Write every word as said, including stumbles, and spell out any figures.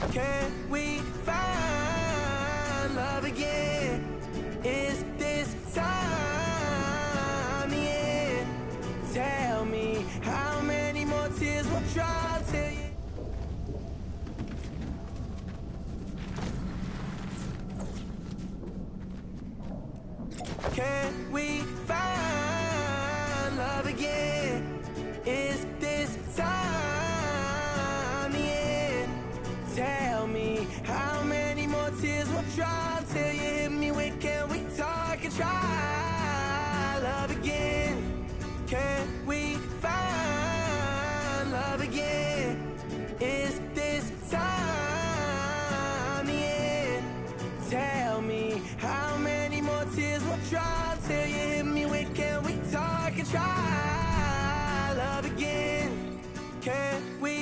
Can we find love again? Is this time the end? Tell me how many more tears will drop till you. Can we find love again? Is this time the end? Tell me how many more tears will drop till you hit me with, can we talk and try love again? Can we find love again? Is this time the end? Tell me how many more tears will drop till you hit me with, can we talk and try love again? Can we